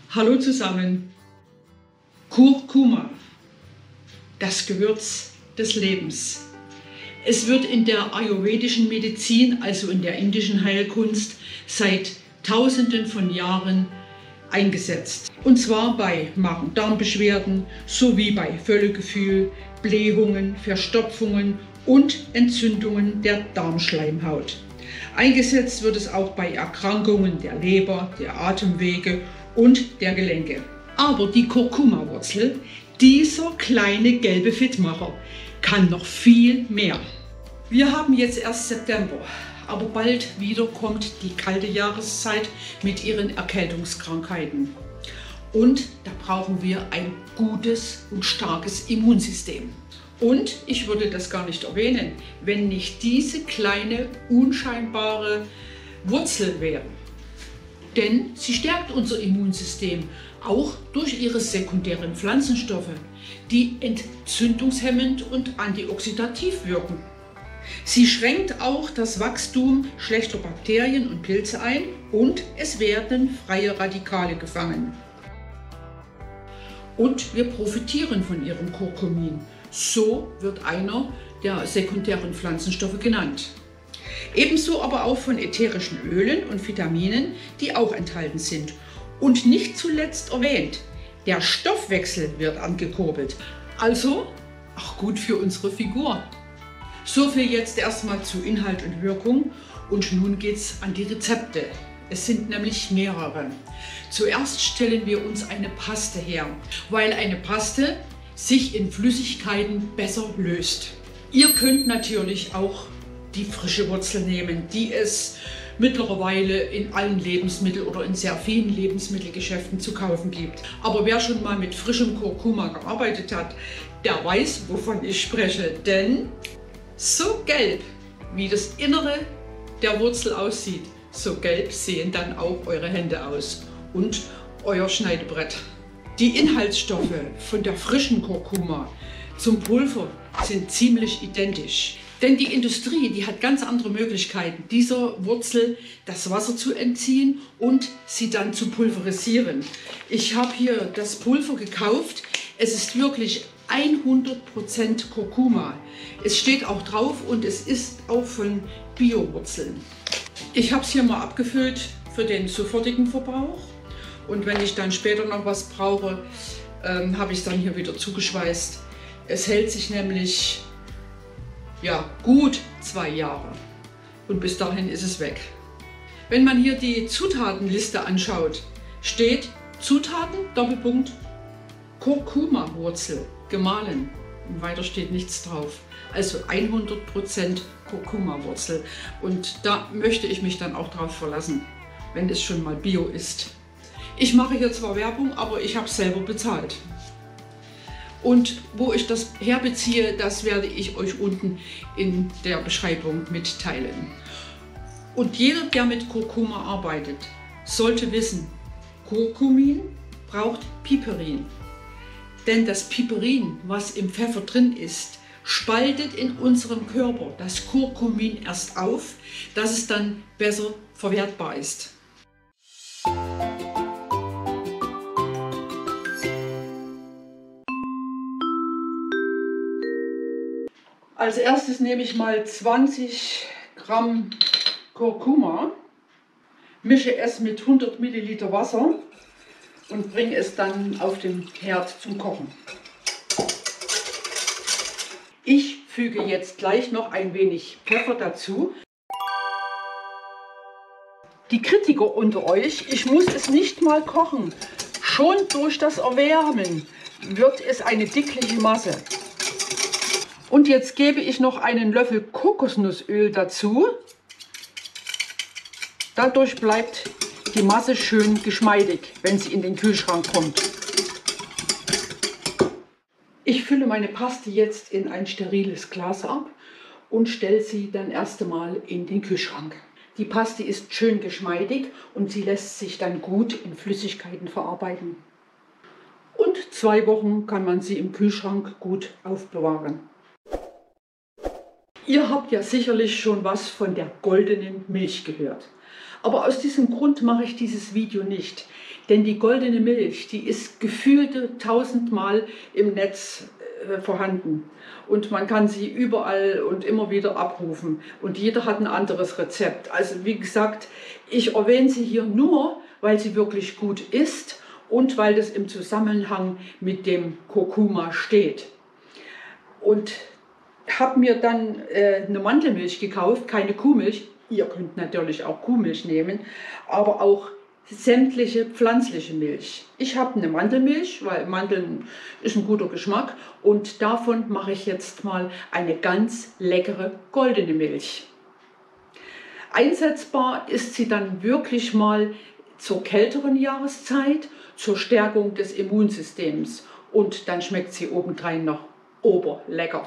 Hallo zusammen. Kurkuma, das Gewürz des Lebens. Es wird in der ayurvedischen Medizin, also in der indischen Heilkunst, seit Tausenden von Jahren eingesetzt. Und zwar bei Magen-Darm-Beschwerden sowie bei Völlegefühl, Blähungen, Verstopfungen und Entzündungen der Darmschleimhaut. Eingesetzt wird es auch bei Erkrankungen der Leber, der Atemwege und der Gelenke. Aber die Kurkuma-Wurzel, dieser kleine gelbe Fitmacher, kann noch viel mehr. Wir haben jetzt erst September, aber bald wieder kommt die kalte Jahreszeit mit ihren Erkältungskrankheiten. Und da brauchen wir ein gutes und starkes Immunsystem. Und ich würde das gar nicht erwähnen, wenn nicht diese kleine, unscheinbare Wurzel wäre. Denn sie stärkt unser Immunsystem, auch durch ihre sekundären Pflanzenstoffe, die entzündungshemmend und antioxidativ wirken. Sie schränkt auch das Wachstum schlechter Bakterien und Pilze ein und es werden freie Radikale gefangen. Und wir profitieren von ihrem Kurkumin. So wird einer der sekundären Pflanzenstoffe genannt. Ebenso aber auch von ätherischen Ölen und Vitaminen, die auch enthalten sind. Und nicht zuletzt erwähnt, der Stoffwechsel wird angekurbelt. Also auch gut für unsere Figur. So viel jetzt erstmal zu Inhalt und Wirkung. Und nun geht's an die Rezepte. Es sind nämlich mehrere. Zuerst stellen wir uns eine Paste her, weil eine Paste sich in Flüssigkeiten besser löst. Ihr könnt natürlich auch die frische Wurzel nehmen, die es mittlerweile in allen Lebensmitteln oder in sehr vielen Lebensmittelgeschäften zu kaufen gibt. Aber wer schon mal mit frischem Kurkuma gearbeitet hat, der weiß, wovon ich spreche. Denn so gelb, wie das Innere der Wurzel aussieht, so gelb sehen dann auch eure Hände aus und euer Schneidebrett. Die Inhaltsstoffe von der frischen Kurkuma zum Pulver sind ziemlich identisch. Denn die Industrie, die hat ganz andere Möglichkeiten, dieser Wurzel das Wasser zu entziehen und sie dann zu pulverisieren. Ich habe hier das Pulver gekauft. Es ist wirklich 100% Kurkuma. Es steht auch drauf und es ist auch von Bio-Wurzeln. Ich habe es hier mal abgefüllt für den sofortigen Verbrauch. Und wenn ich dann später noch was brauche, habe ich es dann hier wieder zugeschweißt. Es hält sich nämlich gut 2 Jahre und bis dahin ist es weg. Wenn man hier die Zutatenliste anschaut, steht Zutaten, Doppelpunkt, Kurkuma-Wurzel, gemahlen. Und weiter steht nichts drauf. Also 100% Kurkuma-Wurzel. Und da möchte ich mich dann auch drauf verlassen, wenn es schon mal Bio ist. Ich mache hier zwar Werbung, aber ich habe es selber bezahlt. Und wo ich das herbeziehe, das werde ich euch unten in der Beschreibung mitteilen. Und jeder, der mit Kurkuma arbeitet, sollte wissen, Kurkumin braucht Piperin. Denn das Piperin, was im Pfeffer drin ist, spaltet in unserem Körper das Kurkumin erst auf, dass es dann besser verwertbar ist. Als erstes nehme ich mal 20 Gramm Kurkuma, mische es mit 100 Milliliter Wasser und bringe es dann auf den Herd zum Kochen. Ich füge jetzt gleich noch ein wenig Pfeffer dazu. Die Kritiker unter euch, ich muss es nicht mal kochen. Schon durch das Erwärmen wird es eine dickliche Masse. Und jetzt gebe ich noch einen Löffel Kokosnussöl dazu. Dadurch bleibt die Masse schön geschmeidig, wenn sie in den Kühlschrank kommt. Ich fülle meine Paste jetzt in ein steriles Glas ab und stelle sie dann erst einmal in den Kühlschrank. Die Paste ist schön geschmeidig und sie lässt sich dann gut in Flüssigkeiten verarbeiten. Und 2 Wochen kann man sie im Kühlschrank gut aufbewahren. Ihr habt ja sicherlich schon was von der goldenen Milch gehört. Aber aus diesem Grund mache ich dieses Video nicht. Denn die goldene Milch, die ist gefühlte 1000-mal im Netz vorhanden. Und man kann sie überall und immer wieder abrufen. Und jeder hat ein anderes Rezept. Also wie gesagt, ich erwähne sie hier nur, weil sie wirklich gut ist und weil das im Zusammenhang mit dem Kurkuma steht. Und habe mir dann eine Mandelmilch gekauft, keine Kuhmilch. Ihr könnt natürlich auch Kuhmilch nehmen, aber auch sämtliche pflanzliche Milch. Ich habe eine Mandelmilch, weil Mandeln ist ein guter Geschmack und davon mache ich jetzt mal eine ganz leckere goldene Milch. Einsetzbar ist sie dann wirklich mal zur kälteren Jahreszeit, zur Stärkung des Immunsystems und dann schmeckt sie obendrein noch oberlecker.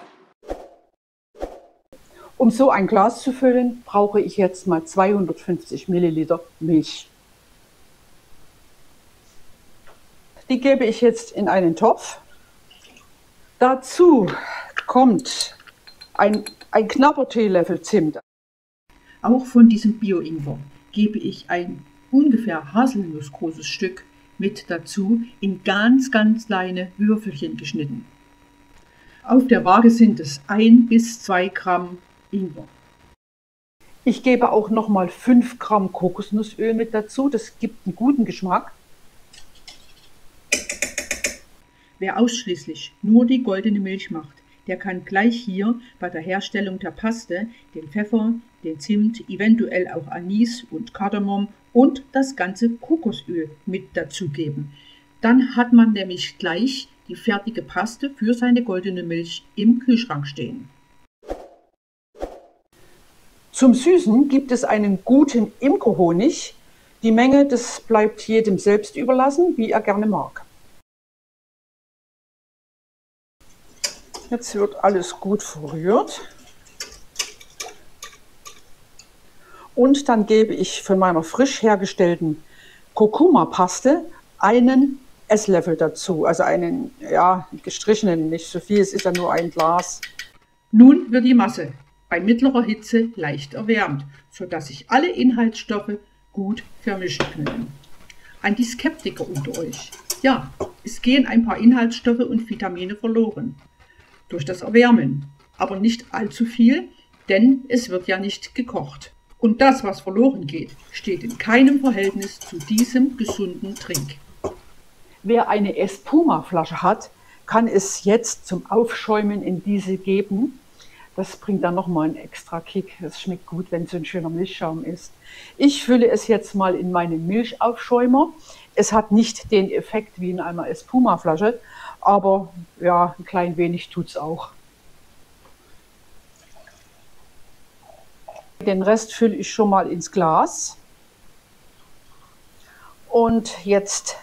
Um so ein Glas zu füllen, brauche ich jetzt mal 250 Milliliter Milch. Die gebe ich jetzt in einen Topf. Dazu kommt ein knapper Teelöffel Zimt. Auch von diesem Bio-Ingwer gebe ich ein ungefähr haselnussgroßes Stück mit dazu, in ganz kleine Würfelchen geschnitten. Auf der Waage sind es 1 bis 2 Gramm Ingwer. Ich gebe auch noch mal 5 Gramm Kokosnussöl mit dazu, das gibt einen guten Geschmack. Wer ausschließlich nur die goldene Milch macht, der kann gleich hier bei der Herstellung der Paste den Pfeffer, den Zimt, eventuell auch Anis und Kardamom und das ganze Kokosöl mit dazugeben. Dann hat man nämlich gleich die fertige Paste für seine goldene Milch im Kühlschrank stehen. Zum Süßen gibt es einen guten Imkerhonig. Die Menge, das bleibt jedem selbst überlassen, wie er gerne mag. Jetzt wird alles gut verrührt. Und dann gebe ich von meiner frisch hergestellten Kurkuma-Paste einen Esslöffel dazu. Also einen, ja, gestrichenen, nicht so viel, es ist ja nur ein Glas. Nun wird die Masse bei mittlerer Hitze leicht erwärmt, sodass sich alle Inhaltsstoffe gut vermischen können. An die Skeptiker unter euch. Ja, es gehen ein paar Inhaltsstoffe und Vitamine verloren durch das Erwärmen, aber nicht allzu viel, denn es wird ja nicht gekocht. Und das, was verloren geht, steht in keinem Verhältnis zu diesem gesunden Trink. Wer eine Espuma-Flasche hat, kann es jetzt zum Aufschäumen in diese geben. Das bringt dann nochmal einen extra Kick. Es schmeckt gut, wenn so ein schöner Milchschaum ist. Ich fülle es jetzt mal in meinen Milchaufschäumer. Es hat nicht den Effekt wie in einer Espuma-Flasche, aber ja, ein klein wenig tut es auch. Den Rest fülle ich schon mal ins Glas. Und jetzt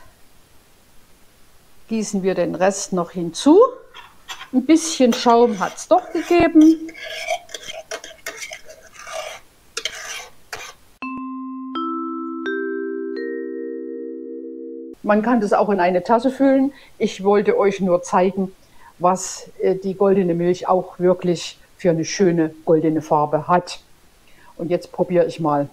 gießen wir den Rest noch hinzu. Ein bisschen Schaum hat es doch gegeben. Man kann das auch in eine Tasse füllen. Ich wollte euch nur zeigen, was die goldene Milch auch wirklich für eine schöne goldene Farbe hat. Und jetzt probiere ich mal.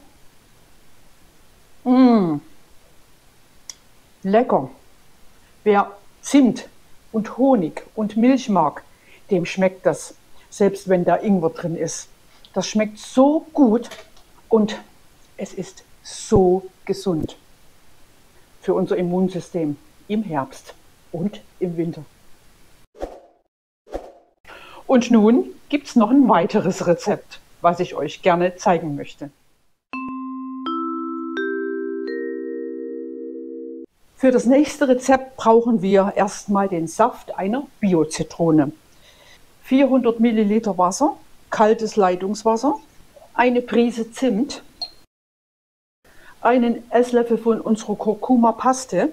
Lecker. Wer Zimt und Honig und Milch mag, dem schmeckt das, selbst wenn da Ingwer drin ist. Das schmeckt so gut und es ist so gesund für unser Immunsystem im Herbst und im Winter. Und nun gibt es noch ein weiteres Rezept, was ich euch gerne zeigen möchte. Für das nächste Rezept brauchen wir erstmal den Saft einer Bio-Zitrone. 400 Milliliter Wasser, kaltes Leitungswasser, eine Prise Zimt, einen Esslöffel von unserer Kurkuma-Paste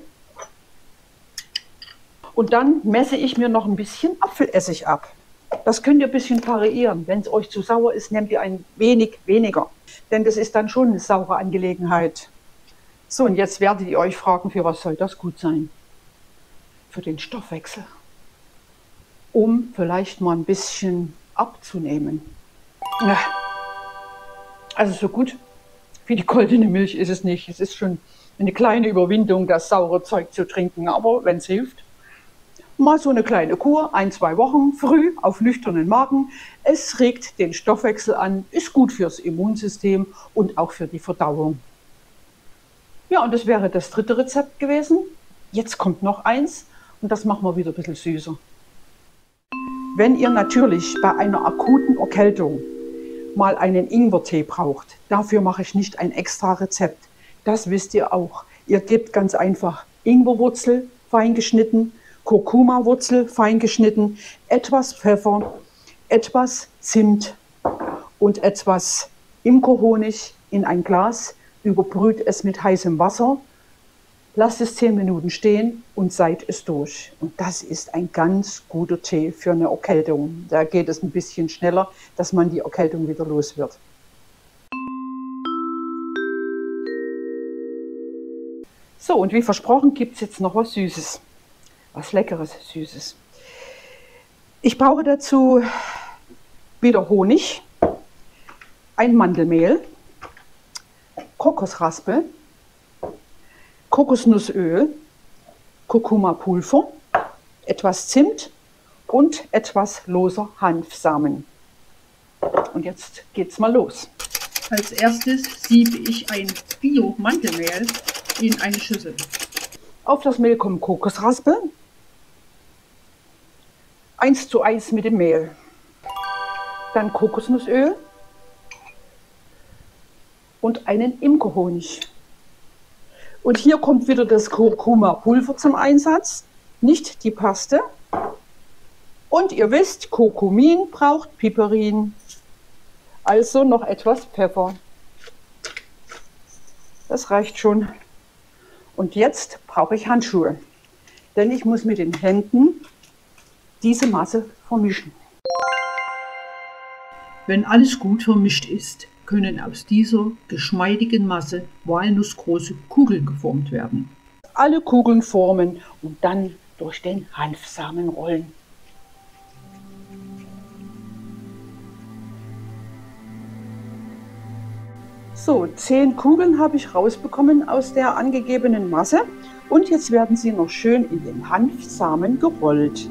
und dann messe ich mir noch ein bisschen Apfelessig ab. Das könnt ihr ein bisschen variieren. Wenn es euch zu sauer ist, nehmt ihr ein wenig weniger, denn das ist dann schon eine saure Angelegenheit. So, und jetzt werdet ihr euch fragen, für was soll das gut sein? Für den Stoffwechsel. Um vielleicht mal ein bisschen abzunehmen. Also so gut wie die goldene Milch ist es nicht. Es ist schon Eine kleine Überwindung, das saure Zeug zu trinken, aber wenn es hilft. Mal so eine kleine Kur, 1-2 Wochen, früh auf nüchternen Magen. Es regt den Stoffwechsel an, ist gut fürs Immunsystem und auch für die Verdauung. Ja, und das wäre das 3. Rezept gewesen. Jetzt kommt noch eins und das machen wir wieder ein bisschen süßer. Wenn ihr natürlich bei einer akuten Erkältung mal einen Ingwertee braucht, dafür mache ich nicht ein extra Rezept. Das wisst ihr auch. Ihr gebt ganz einfach Ingwerwurzel fein geschnitten, Kurkuma-Wurzel fein geschnitten, etwas Pfeffer, etwas Zimt und etwas Imkerhonig in ein Glas, überbrüht es mit heißem Wasser, lasst es 10 Minuten stehen und seid es durch. Und das ist ein ganz guter Tee für eine Erkältung. Da geht es ein bisschen schneller, dass man die Erkältung wieder los wird. So, und wie versprochen gibt es jetzt noch was Süßes. Was Leckeres, Süßes. Ich brauche dazu wieder Honig, ein Mandelmehl, Kokosraspel, Kokosnussöl, Kurkuma-Pulver, etwas Zimt und etwas loser Hanfsamen. Und jetzt geht's mal los. Als erstes siebe ich ein Bio-Mandelmehl in eine Schüssel. Auf das Mehl kommen Kokosraspel, 1:1 mit dem Mehl. Dann Kokosnussöl und einen Imkerhonig. Und hier kommt wieder das Kurkuma-Pulver zum Einsatz, nicht die Paste. Und ihr wisst, Kurkumin braucht Piperin, also noch etwas Pfeffer. Das reicht schon. Und jetzt brauche ich Handschuhe, denn ich muss mit den Händen diese Masse vermischen. Wenn alles gut vermischt ist, können aus dieser geschmeidigen Masse walnussgroße Kugeln geformt werden. Alle Kugeln formen und dann durch den Hanfsamen rollen. So, 10 Kugeln habe ich rausbekommen aus der angegebenen Masse und jetzt werden sie noch schön in den Hanfsamen gerollt.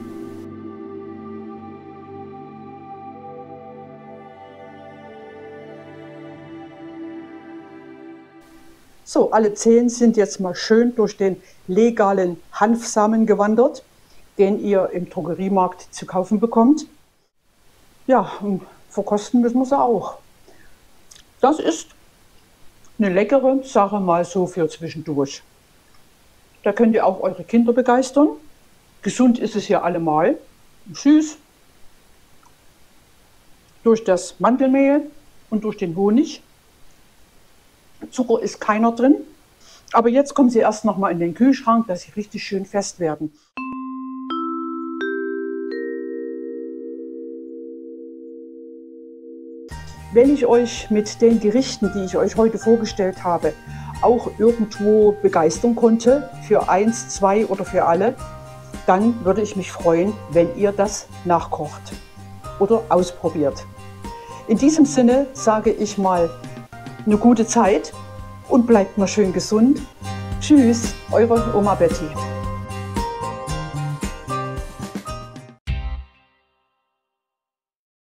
So, alle 10 sind jetzt mal schön durch den legalen Hanfsamen gewandert, den ihr im Drogeriemarkt zu kaufen bekommt. Ja, und verkosten müssen wir sie auch. Das ist eine leckere Sache mal so für zwischendurch. Da könnt ihr auch eure Kinder begeistern. Gesund ist es ja allemal. Süß. Durch das Mandelmehl und durch den Honig. Zucker ist keiner drin. Aber jetzt kommen sie erst noch mal in den Kühlschrank, dass sie richtig schön fest werden. Wenn ich euch mit den Gerichten, die ich euch heute vorgestellt habe, auch irgendwo begeistern konnte, für 1, 2 oder für alle, dann würde ich mich freuen, wenn ihr das nachkocht oder ausprobiert. In diesem Sinne sage ich mal eine gute Zeit und bleibt mal schön gesund. Tschüss, eure Oma Betty.